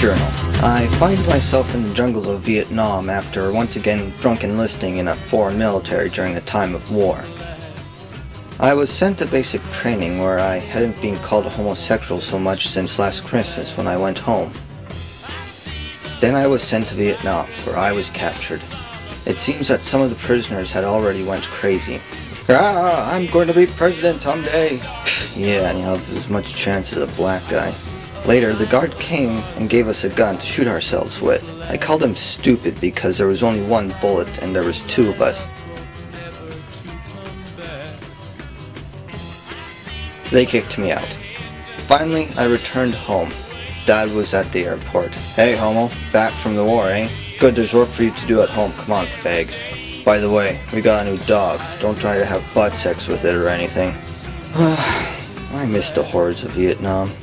Journal. I find myself in the jungles of Vietnam after once again drunk enlisting in a foreign military during the time of war. I was sent to basic training where I hadn't been called a homosexual so much since last Christmas when I went home. Then I was sent to Vietnam, where I was captured. It seems that some of the prisoners had already went crazy. I'm going to be president someday. Yeah, and you'll have as much chance as a black guy. Later, the guard came and gave us a gun to shoot ourselves with. I called him stupid because there was only one bullet and there was two of us. They kicked me out. Finally, I returned home. Dad was at the airport. Hey, homo, back from the war, eh? Good, there's work for you to do at home. Come on, fag. By the way, we got a new dog. Don't try to have butt sex with it or anything. I miss the horrors of Vietnam.